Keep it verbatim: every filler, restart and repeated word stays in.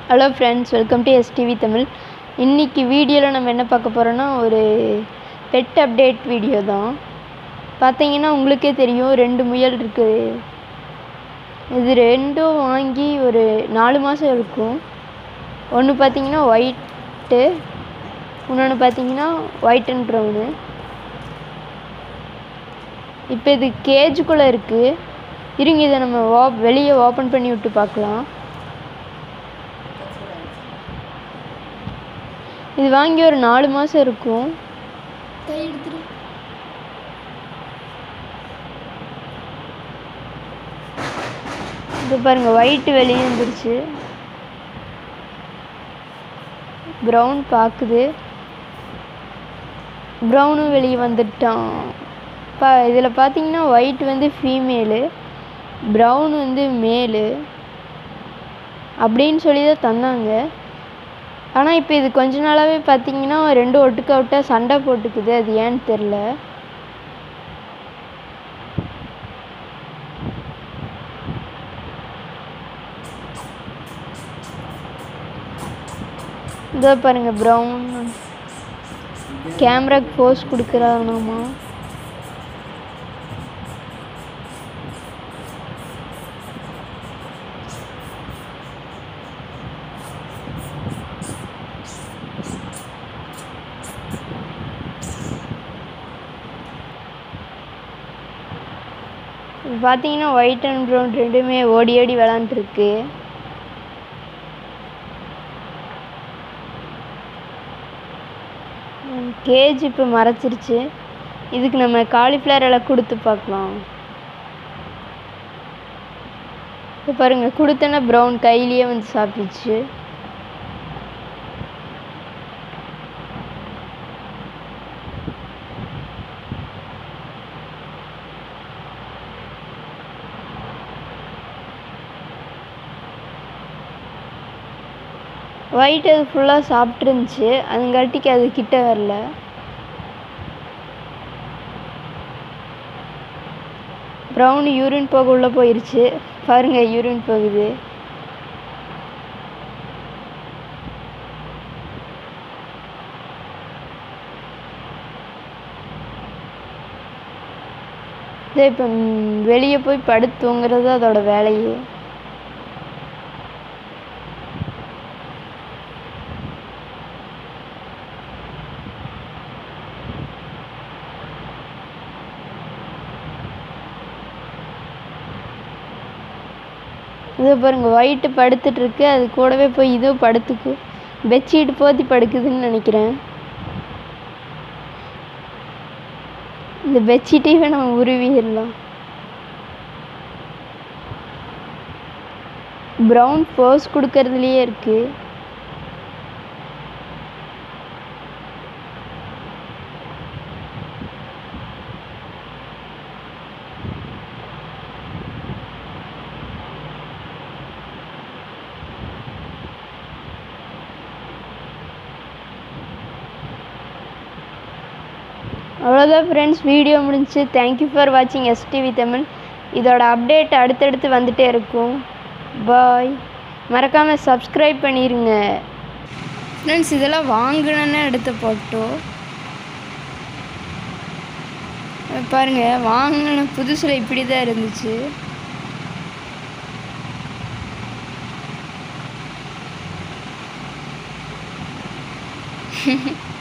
Hello friends, welcome to STV Tamil. இன்றைக்கி வீடியோவில் நம்ம என்ன பார்க்க போகிறோன்னா, ஒரு பெட் அப்டேட் வீடியோ தான். பார்த்தீங்கன்னா உங்களுக்கே தெரியும், ரெண்டு முயல் இருக்குது. இது ரெண்டும் வாங்கி ஒரு நாலு மாதம் இருக்கும். ஒன்று பார்த்தீங்கன்னா ஒயிட்டு, இன்னொன்று பார்த்தீங்கன்னா ஒயிட் அண்ட் ப்ரௌனு. இப்போ இது கேஜுக்குள்ளே இருக்குது. இருங்க, இதை நம்ம ஓ வெளியே ஓப்பன் பண்ணி விட்டு பார்க்கலாம். இது வாங்கி ஒரு நாலு மாதம் இருக்கும். இப்போ பாருங்கள், ஒயிட்டு வெளியே வந்துருச்சு, ப்ரௌன் பார்க்குது, ப்ரௌனும் வெளியே வந்துட்டான். பா இதில் பார்த்தீங்கன்னா ஒயிட் வந்து ஃபீமேலு, ப்ரௌன் வந்து மேலு அப்படின்னு சொல்லி தான் தந்தாங்க. ஆனால் இப்போ இது கொஞ்ச நாளாகவே பார்த்தீங்கன்னா ரெண்டும் ஒட்டுக்க விட்டா சண்டை போட்டுக்குது. அது ஏன்னு தெரில. இதோ பாருங்கள், ப்ரௌன் கேமராக்கு போஸ் கொடுக்குறாங்களாமா. பார்த்தீங்கன்னா ஒயிட் அண்ட் ப்ரௌன் ரெண்டுமே ஓடி ஓடி விளாண்டுருக்கு. கேஜ் இப்போ மறைச்சிருச்சு. இதுக்கு நம்ம காலிஃப்ளவர் எல்லாம் கொடுத்து பார்க்கலாம். இப்போ பாருங்கள், கொடுத்தோன்னா ப்ரௌன் கையிலேயே வந்து சாப்பிடுச்சு. ஒயிட் அது ஃபுல்லாக சாப்பிட்ருந்துச்சு, அதுங்காட்டிக்கு அது கிட்ட வரல. ப்ரௌன் யூரின் போக உள்ளே போயிடுச்சு. பாருங்கள், யூரின் போகுது. இதே இப்போ வெளியே போய் படுத்து தூங்குறது அதோட வேலையே. இதோ பாருங்கள், ஒயிட்டு படுத்துட்ருக்கு, அது கூடவே போய் இதுவும் படுத்துக்கு பெட்ஷீட் போத்தி படுக்குதுன்னு நினைக்கிறேன். இந்த பெட்ஷீட்டையே நம்ம உருவிடலாம். ப்ரௌன் போஸ் கொடுக்கறதுலையே இருக்குது. அவ்வளோதான் ஃப்ரெண்ட்ஸ், வீடியோ முடிஞ்சிச்சு. தேங்க்யூ ஃபார் வாட்சிங் எஸ்டிவி தமிழ். இதோட அப்டேட் அடுத்தடுத்து வந்துகிட்டே இருக்கும். பாய். மறக்காமல் சப்ஸ்கிரைப் பண்ணிடுங்க ஃப்ரெண்ட்ஸ். இதெல்லாம் வாங்கினேன்னு எடுத்த ஃபோட்டோ பாருங்கள். வாங்கின புதுசில் இப்படி தான் இருந்துச்சு.